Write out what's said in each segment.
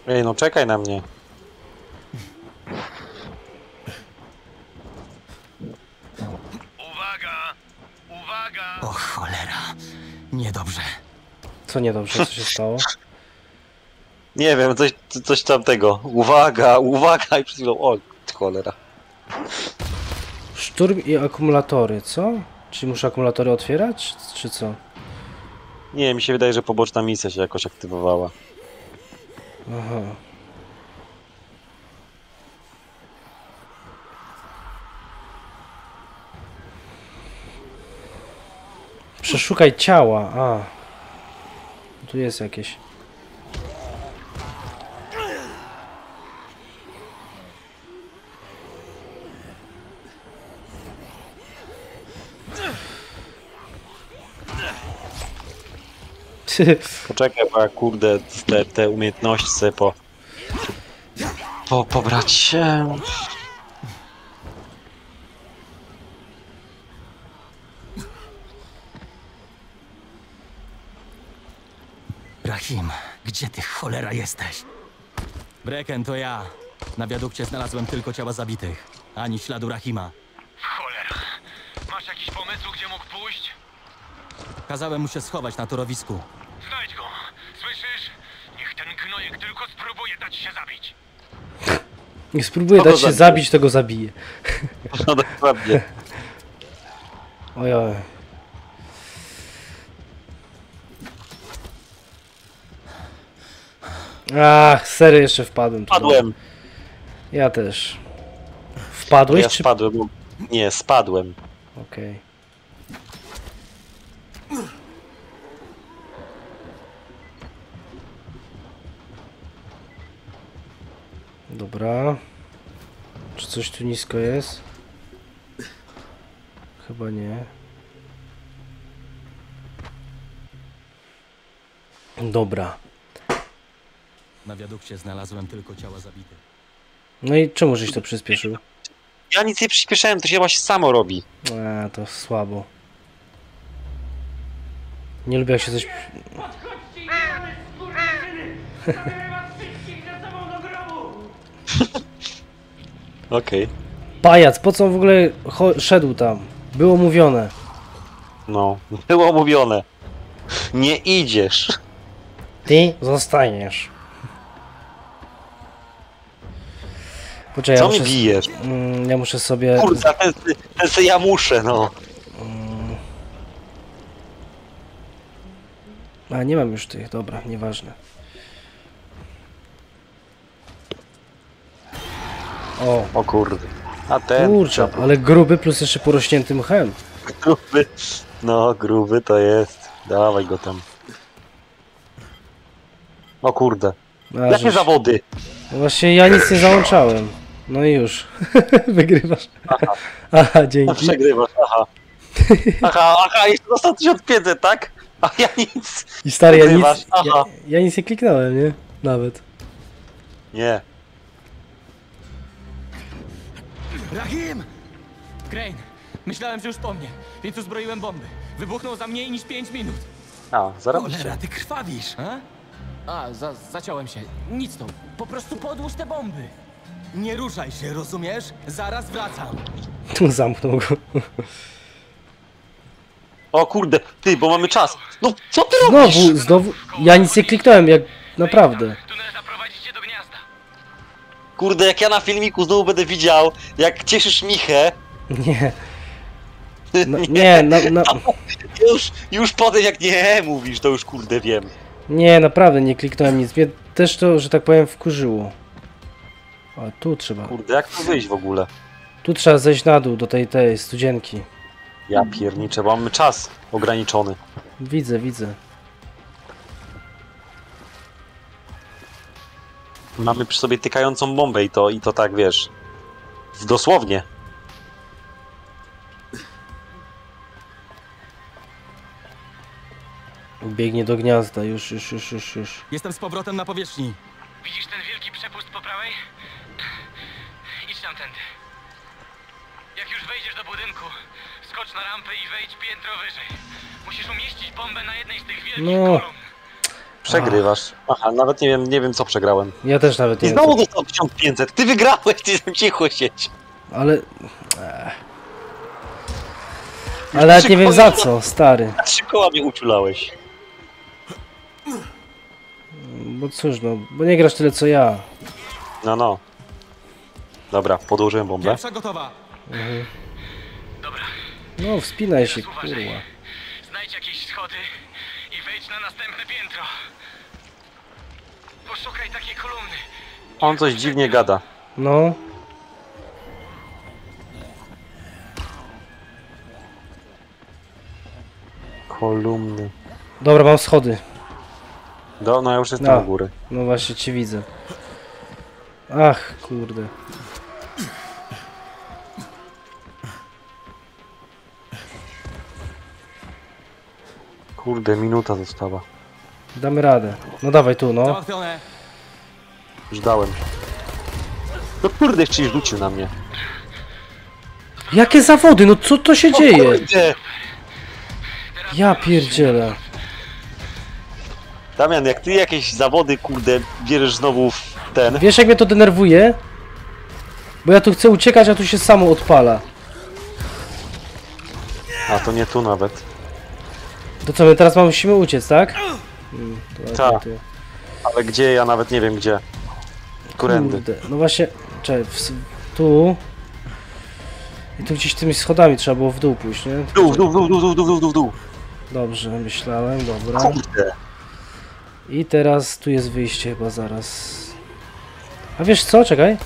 Ej, no czekaj na mnie. Uwaga! Uwaga! O cholera. Niedobrze. Co niedobrze, co się stało? Nie wiem, coś tamtego. Uwaga, uwaga i przed chwilą... O, cholera. Szturm i akumulatory, co? Czyli muszę akumulatory otwierać, czy co? Nie, mi się wydaje, że poboczna misja się jakoś aktywowała. Aha. Przeszukaj ciała, a. Tu jest jakieś. Poczekaj, bo ja, kurde, te umiejętności sobie pobrać się. Rahim, gdzie ty cholera jesteś? Brecken, to ja. Na wiadukcie znalazłem tylko ciała zabitych. Ani śladu Rahima. Cholera! Masz jakiś pomysł, gdzie mógł pójść? Kazałem mu się schować na torowisku. Znajdź go! Słyszysz? Niech ten gnojek tylko spróbuje dać się zabić. Nie spróbuję Kogo dać się zabije? zabić, to go zabiję. No dokładnie. Ojoj. Ach, serio jeszcze wpadłem. tu. Spadłem. Ja też. Wpadłeś Ja czy... spadłem. Nie, spadłem. Okej. Dobra. Czy coś tu nisko jest? Chyba nie. Dobra. Na wiadukcie znalazłem tylko ciała zabitych. No i czemu żeś to przyspieszył? Ja nic nie przyspieszałem, to się właśnie samo robi. To słabo. Nie lubię jak się coś... Podchodźcie i jebane skurwysyny! Zabierę was wszystkich ze sobą do grobu! Okej. Pajac, po co on w ogóle szedł tam? Było mówione. No, było mówione. Nie idziesz. Ty zostaniesz. Poczekaj, Co mi bijesz? ja muszę sobie... Kurwa, ten se ja muszę, no. A, nie mam już tych, dobra, nieważne. O kurde. A ten... Kurczę, ale gruby plus jeszcze porośnięty mchem. Gruby. No, gruby to jest. Dawaj go tam. O kurde. A, Jakie żeś- zawody? No właśnie ja nic nie załączałem. No i już. Wygrywasz. Aha, A dzięki. przegrywasz, aha. Aha, jeszcze dostał 1500, tak? A ja nic. I stary, ja nic, Wygrywasz, aha. ja nic nie kliknąłem, nie? Nawet. Nie. Rahim! Crane, myślałem, że już po mnie, więc uzbroiłem bomby. Wybuchnął za mniej niż 5 minut. A, zarobisz się. Cholera, ty krwawisz! Zaciąłem się. Nic to. Po prostu podłóż te bomby. Nie ruszaj się, rozumiesz? Zaraz wracam. Tu zamknął go. O kurde, ty, bo mamy czas. No, co ty robisz? Znowu. Ja nic nie kliknąłem, jak naprawdę. Tunel zaprowadzi cię do gniazda. Kurde, jak ja na filmiku znowu będę widział, jak cieszysz Michę. Nie. No, nie, Już potem jak nie mówisz, to już kurde wiem. nie, naprawdę nie kliknąłem nic. Mnie też to, że tak powiem, wkurzyło. A tu trzeba. Kurde, jak tu wyjść w ogóle? Tu trzeba zejść na dół do tej studzienki. Ja pierniczę, bo mamy czas ograniczony. Widzę, widzę. Mamy przy sobie tykającą bombę i to tak, wiesz, dosłownie. Biegnie do gniazda, już. Jestem z powrotem na powierzchni. Widzisz ten wielki przepust po prawej? Idź tamtędy. Jak już wejdziesz do budynku, skocz na rampę i wejdź piętro wyżej. Musisz umieścić bombę na jednej z tych wielkich No. kolumn. Przegrywasz. Aha, nawet nie wiem co przegrałem. Ja też nawet I nie znowu wiem. dostał 1500. Ty wygrałeś, ty tam cicho siedź. Ale... Ale nawet nie wiem za co, stary. Na 3 koła mnie uczulałeś. Bo cóż no, bo nie grasz tyle co ja. No. Dobra, podłożyłem bombę. Pierwsza gotowa. Dobra, No, wspinaj się, teraz kurwa. uważaj. Znajdź jakieś schody i wejdź na następne piętro. Poszukaj takiej kolumny. On coś dziwnie gada. No. Kolumny. Dobra, mam schody. No ja już jestem No. u góry. No właśnie cię widzę. Ach, kurde. Kurde, minuta została. Damy radę. No dawaj tu, no. Załatwione. Już dałem. No kurde, jeszcze ich rzucił na mnie. Jakie zawody? No co to się dzieje? Kurde! Ja pierdzielę. Damian, jak ty jakieś zawody, kurde, bierzesz znowu w ten... Wiesz jak mnie to denerwuje? Bo ja tu chcę uciekać, a tu się samo odpala. A to nie tu nawet. To co, my teraz musimy uciec, tak? To Tak. tu. Ale gdzie? Ja nawet nie wiem gdzie. Którędy. Kurde, no właśnie, czekaj, tu. I tu gdzieś tymi schodami trzeba było w dół pójść, nie? W dół. Dobrze, myślałem, dobra. Kurde. I teraz tu jest wyjście chyba zaraz. A wiesz co, czekaj.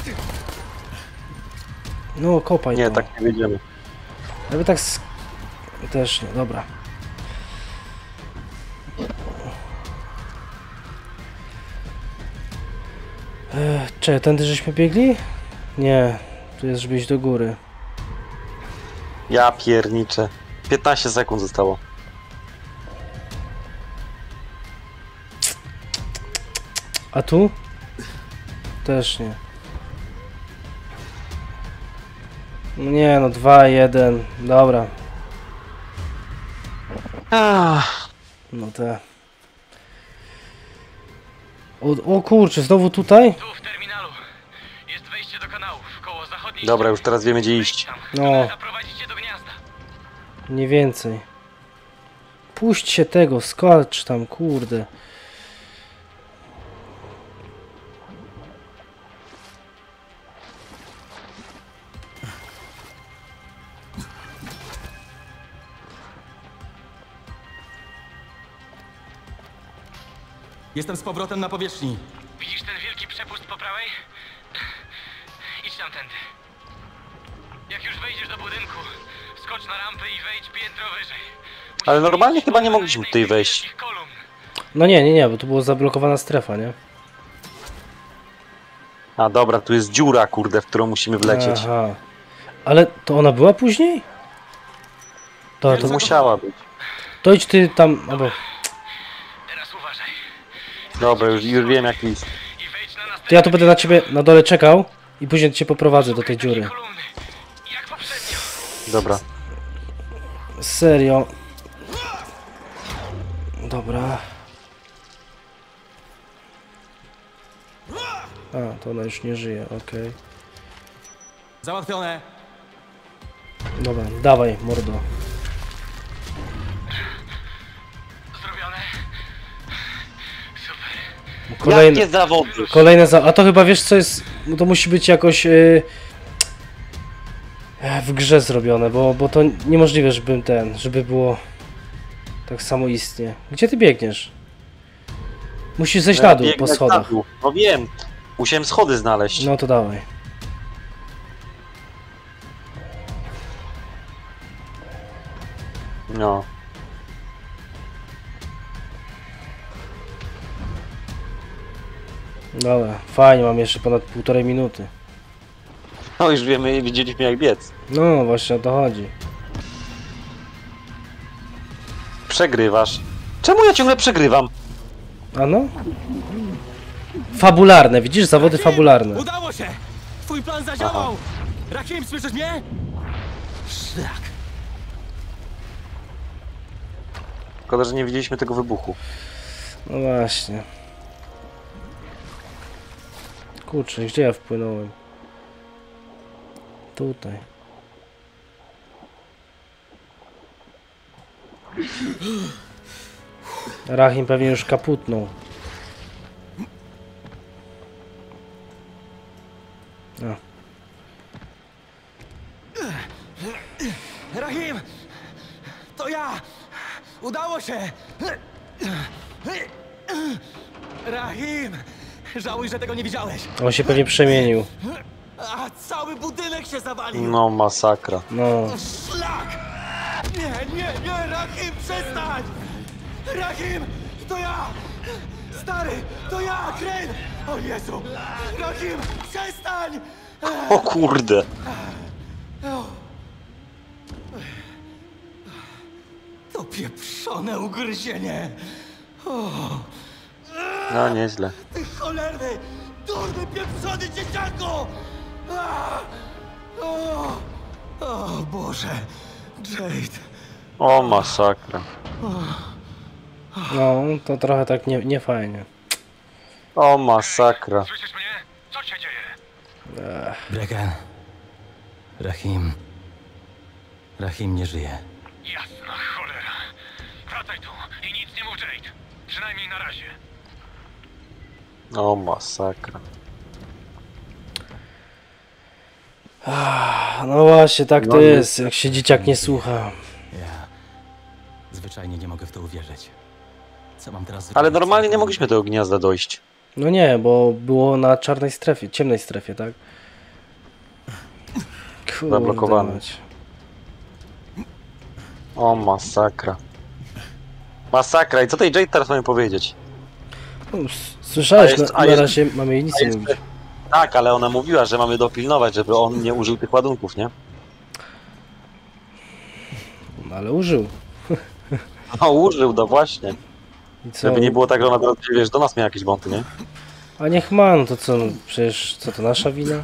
No, kopaj Nie, to. tak nie wyjdziemy. Jakby tak też nie, dobra. Czekaj, tędy żeśmy biegli? Nie, tu jest, żeby iść do góry. Ja pierniczę. 15 sekund zostało. A tu? Też nie. No nie no, 2, 1, dobra. No te. O kurczę, znowu tutaj? Tu w terminalu jest wejście do kanałów koło zachodniej. Dobra, już teraz wiemy gdzie iść. Tam. No. Tunel zaprowadzi cię do gniazda. Nie więcej. Puść się tego, skacz tam, kurde. Jestem z powrotem na powierzchni. Widzisz ten wielki przepust po prawej? Idź tamtędy. Jak już wejdziesz do budynku, skocz na rampę i wejdź piętro wyżej. Ale normalnie chyba nie mogliśmy tutaj wejść. Wielkich kolumn. No nie, bo tu była zablokowana strefa, nie? A dobra, tu jest dziura, kurde, w którą musimy wlecieć. Aha. Ale to ona była później? To To musiała być. to idź ty tam, albo... Teraz uważaj. Dobra, już wiem jak jest. I wejdź na następne To ja tu będę na ciebie na dole czekał i później cię poprowadzę do tej dziury. kolumny. Jak poprzednio. Dobra. Serio. Dobra. A, to ona już nie żyje, okej. Załatwione. Dobra, dawaj, mordo. Zrobione. Super. Kolejne, Jakie zawody? a to chyba wiesz co jest, no to musi być jakoś w grze zrobione, bo to niemożliwe, żeby było tak samo istnie. Gdzie ty biegniesz? Musisz zejść na dół Biegnę po na schodach. dół. No wiem. Musiałem schody znaleźć. No to dawaj. No. Dobra, fajnie, mam jeszcze ponad 1,5 minuty. No już wiemy, widzieliśmy jak biec. No właśnie o to chodzi. Przegrywasz. Czemu ja ciągle przegrywam? A no? Fabularne, widzisz? Zawody fabularne. Udało się! Twój plan zadziałał! Rahim, słyszysz mnie? Szlak. Szkoda, że nie widzieliśmy tego wybuchu. No właśnie. Kurczę, gdzie ja wpłynąłem? Tutaj. Rahim pewnie już kaputnął. No. Rahim! To ja! Udało się! Rahim! Żałuj, że tego nie widziałeś. On się pewnie przemienił. A cały budynek się zawalił! No masakra. No. Szlak! Nie, Rahim, przestań! Rahim, to ja! Stary, to ja, Crane! O Jezu! Rahim, przestań! O kurde. To pieprzone ugryzienie! No nieźle. Ty cholerny, durny, pieprzony dzieciaku! O Boże, Jade! O masakra. No, to trochę tak nie fajnie. O masakra. Słyszysz mnie? Co się dzieje? Brecken. Rahim nie żyje. Jasna cholera. Wracaj tu i nic nie mów Jade. Przynajmniej na razie. O masakra. No właśnie, tak to No nie. jest, jak się dzieciak nie słucha. Ja zwyczajnie nie mogę w to uwierzyć. Co mam teraz zrobić? Ale normalnie nie mogliśmy do gniazda dojść. No nie, bo było na czarnej strefie, ciemnej strefie, tak? Kurde Zablokowane. mać. O masakra. Masakra. I co tej Jade teraz mamy powiedzieć? No, słyszałeś, A jest- na razie mamy jej nic nie mówić. Tak, ale ona mówiła, że mamy dopilnować, żeby on nie użył tych ładunków, nie? No, ale użył. No użył, no właśnie. I co? Żeby nie było tak, że ona teraz, wiesz, do nas miała jakieś bonty, nie? A niech ma, no to co, no, przecież co to nasza wina?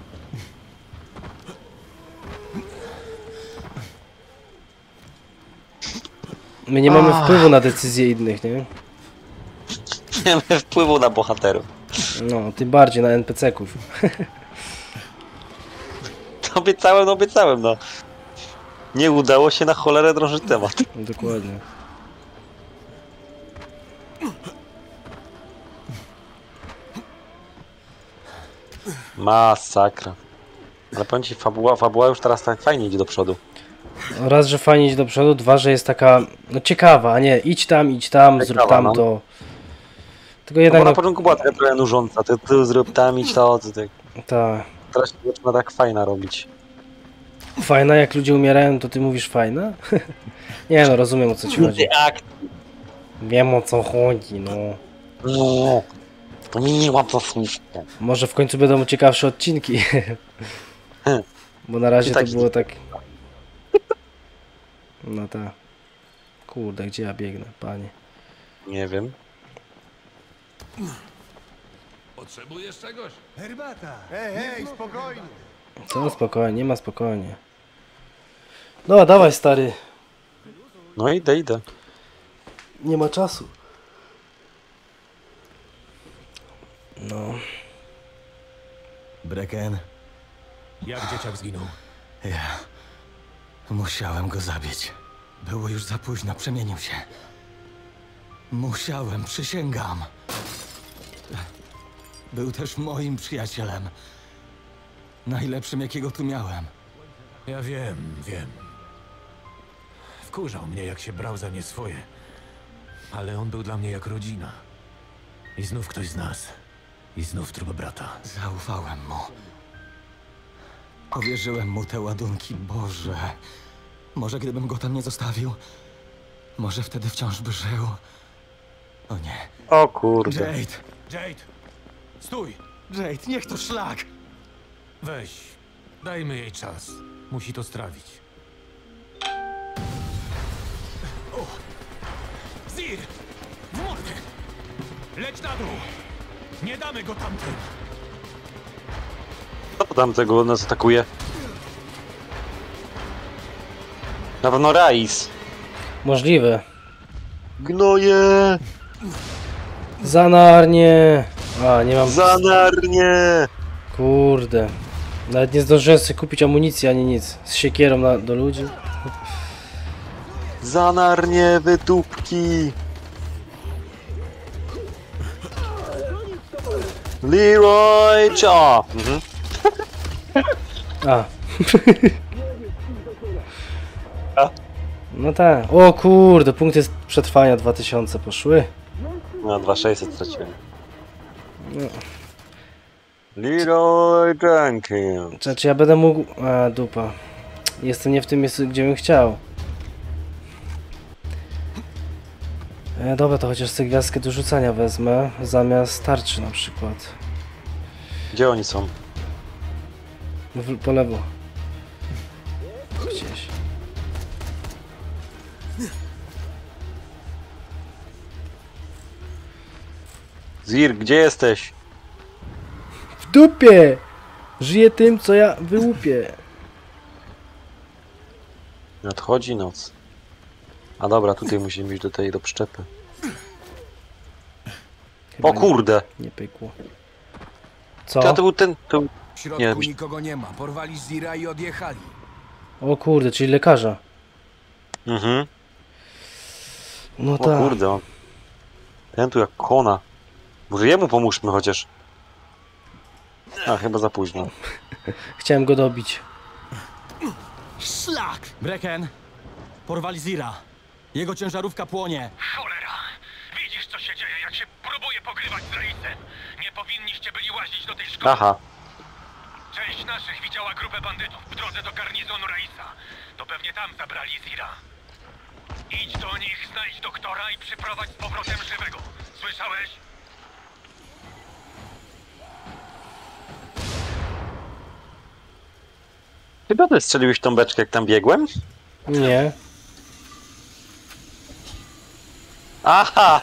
My nie mamy wpływu na decyzje innych, nie? Nie mamy wpływu na bohaterów. No, tym bardziej na NPC-ków. Obiecałem, no. Nie udało się na cholerę drążyć temat. Dokładnie. Masakra. Ale powiem ci, fabuła już teraz tak fajnie idzie do przodu. Raz, że fajnie iść do przodu, dwa, że jest taka, no ciekawa, a nie idź tam, zrób Ciekawa, tamto. Tylko No jednak, bo na no, początku była taka trochę nużąca, ty zrób tam, idź to, ty. ta Teraz się zaczyna tak fajna robić. fajna, jak ludzie umierają, to ty mówisz fajna? Nie no, rozumiem o co ci chodzi. Akt. Wiem o co chodzi, no. No. To nie ma co słów. Może w końcu będą ciekawsze odcinki. Bo na razie I tak to było tak... No tak. Kurde, gdzie ja biegnę, panie? Nie wiem. Potrzebujesz czegoś? To spokojnie, nie ma spokojnie. No, dawaj stary. No idę. Nie ma czasu. No. Brecken, Jak dzieciak zginął? ja musiałem go zabić. Było już za późno, przemienił się. Musiałem, przysięgam. Był też moim przyjacielem. Najlepszym, jakiego tu miałem. Ja wiem. Wkurzał mnie, jak się brał za nie swoje. Ale on był dla mnie jak rodzina. I znów ktoś z nas. I znów trup brata. Zaufałem mu. Powierzyłem mu te ładunki, Boże. Może gdybym go tam nie zostawił, może wtedy wciąż by żył. O nie. O kurde. Jade! Jade! Stój! Jade, niech to szlak! Weź. Dajmy jej czas. Musi to strawić. Zir! W mordę! Leć na dół! Nie damy go tamtym! Kto tam tego nas atakuje? Na pewno Rais. Możliwe. Gnoje! Za Narnię! A, nie mam... Zanarnie! Kurde. Nawet nie zdążyłem sobie kupić amunicji ani nic. Z siekierą do ludzi. Zanarnie, wydupki! Leroy Cha! Mhm. A. A? No tak. O kurde, punkty przetrwania 2000 poszły. No, 2600 straciłem. No. Leroy Jenkins. Czy ja będę mógł... A, dupa. Jestem nie w tym miejscu, gdzie bym chciał. Dobra, to chociaż tę gwiazdkę do rzucania wezmę, zamiast tarczy na przykład. Gdzie oni są? Po lewo. Gdzieś. Zir, gdzie jesteś? W dupie! Żyję tym, co ja wyłupię. Nadchodzi noc. A dobra, tutaj musimy iść do przyczepy. Chyba O kurde! Nie pykło. To Co? był ten... To... W środku Nie. nikogo nie ma. Porwali Zira i odjechali. O kurde, czyli lekarza. Mhm. No O tak. kurde, on. Ten tu jak kona. Może jemu pomóżmy chociaż. A, chyba za późno. Chciałem go dobić. Szlak! Brecken! Porwali Zira. Jego ciężarówka płonie. Cholera! Widzisz, co się dzieje, jak się próbuje pogrywać z Raisem. Nie powinniście byli łazić do tej szkoły. Aha. Część naszych widziała grupę bandytów w drodze do garnizonu Raisa. To pewnie tam zabrali Zira. Idź do nich, znajdź doktora i przyprowadź z powrotem żywego. Słyszałeś? Chyba ty strzeliłeś tą beczkę, jak tam biegłem? Nie. Aha!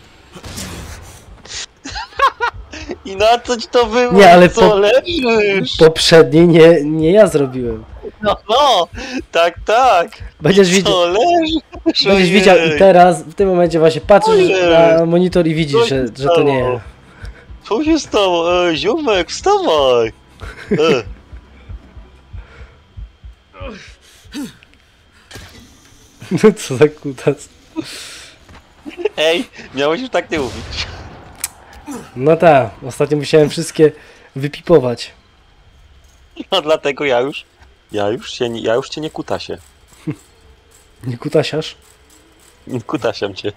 I na co ci to było? Nie, ale co leżysz? Poprzedniej nie ja zrobiłem. No, tak, tak. Będziesz widział. Co leżysz? Będziesz widział i teraz, w tym momencie właśnie patrzysz Ojej. na monitor i widzisz, że to nie ja. Co się stało? Ziomek, wstawaj! No co za kutas. Ej, miałeś już tak nie mówić. No tak, ostatnio musiałem wszystkie wypipować. No dlatego ja już cię nie kutasie. Nie kutasiasz? Nie kutasiam cię.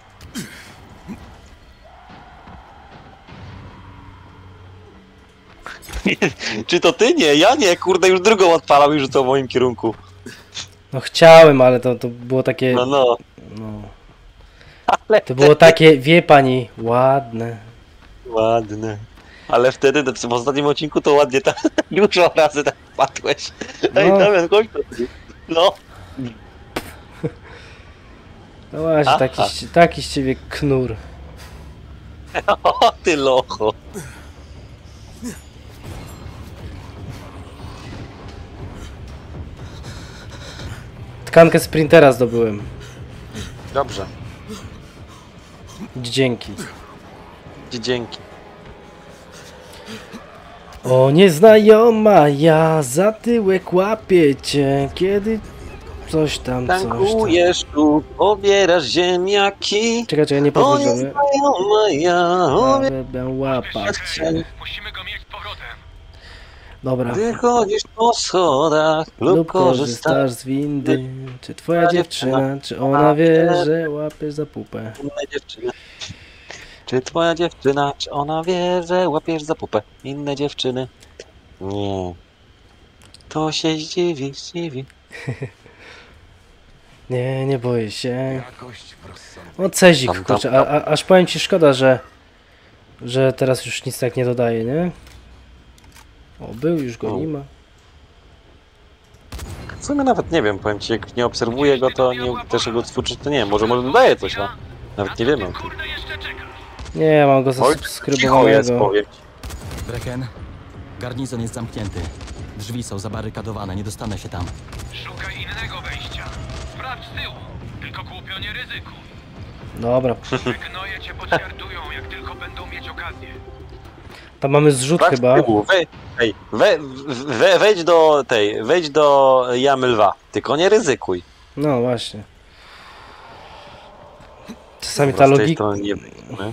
Czy to ty? Nie, ja nie, kurde, już drugą odpalał i rzucał w moim kierunku. No chciałem, ale to było takie... No, no. No. Ale To było takie, wie pani, ładne. ładne. Ale wtedy, w ostatnim odcinku to ładnie tam dużo razy tak padłeś. Ej, No. Damian, chodź tu. No. No właśnie, Aha. taki z ciebie knur. O, ty locho. Tkankę sprintera zdobyłem. Dobrze. Dzięki. Dzięki. O nieznajoma, ja za tyłek łapię cię, kiedy coś tam. Tankujesz tu, obierasz ziemniaki. Czekaj, nie O podchodź do mnie. nieznajoma, ja Będę łapać cię. Musimy go mieć z powrotem. Dobra. Gdy chodzisz po schodach Lub korzystasz z windy. Czy twoja dziewczyna, czy ona wie, że łapiesz za pupę? Inne dziewczyny. Czy twoja dziewczyna, czy ona wie, że łapiesz za pupę? Inne dziewczyny. Nie. To się zdziwi. Nie boję się. Jakość rozsądna. O, Cezik, Tam. kurczę, aż powiem ci szkoda, że teraz już nic tak nie dodaje, nie? O, był, już go O. nie ma. W sumie nawet nie wiem, powiem ci, jak nie obserwuję go, to nie też go twórczyć, to nie wiem, może dodaje coś, no. Nawet nie wiemy o tym. Kurde, jeszcze czekasz. Nie, mam go Oj, cicho jest, zasubskrybowanego. powiem ci. Brecken, garnizon jest zamknięty. Drzwi są zabarykadowane, nie dostanę się tam. Szukaj innego wejścia. Sprawdź z tyłu. Tylko głupio nie ryzykuj. Dobra, Gnoje cię poćwiartują, jak tylko będą mieć okazję. tam mamy zrzut Patrz chyba. z tyłu, wejdź do jamy lwa. Tylko nie ryzykuj. No właśnie. Czasami Bo ta z tej logika... strony nie wyjdziemy.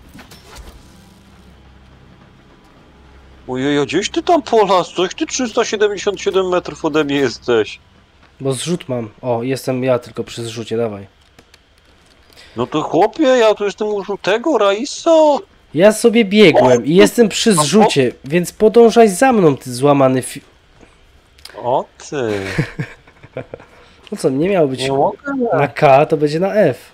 Ojej, gdzieś ty tam polazłeś? Ty 377 metrów ode mnie jesteś. Bo zrzut mam. O, jestem ja tylko przy zrzucie, dawaj. No to chłopie, ja tu jestem u żółtego, Raisa. Ja sobie biegłem i jestem przy zrzucie, więc podążaj za mną, ty złamany O ty. No co, nie miało być Nie mogę. na K, to będzie na F.